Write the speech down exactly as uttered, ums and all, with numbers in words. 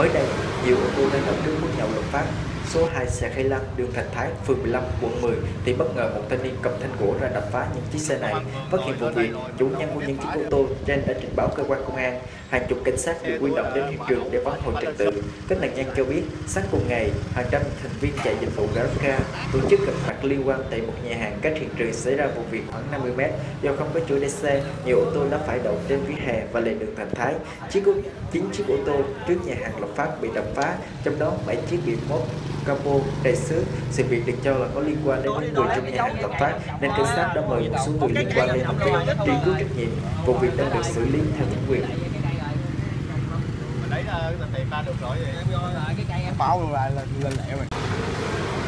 Mới đây, nhiều ô tô đang đậu trước quán nhậu Lộc Phát, số hai xe Khai Lăng, đường Thành Thái, phường mười lăm, quận mười thì bất ngờ một thanh niên cầm thanh gỗ ra đập phá những chiếc xe này. Phát hiện vụ việc, chủ nhân của những chiếc ô tô trên đã trình báo cơ quan công an. Hàng chục cảnh sát được huy động đến hiện trường để vãn hồi trật tự. Các nạn nhân cho biết, sáng cùng ngày, hàng trăm thành viên chạy dịch vụ GrabCar tổ chức gặp mặt liên quan tại một nhà hàng cách hiện trường xảy ra vụ việc khoảng năm mươi mét. Do không có chỗ để xe, nhiều ô tô đã phải đậu trên vỉa hè và lề đường Thành Thái. Chiếc chín chiếc ô tô trước nhà hàng Lộc Phát bị đập phá, trong đó bảy chiếc bị mốt capo đầy xước. Sự việc được cho là có liên quan đến những người trong nhà hàng Lộc Phát nên cảnh sát đã mời một số người liên quan đến vụ việc truy cứu trách nhiệm. Vụ việc đang được xử lý theo thẩm quyền. Lấy tiền ra được rồi, cái cây em bao luôn là lên lẹ rồi.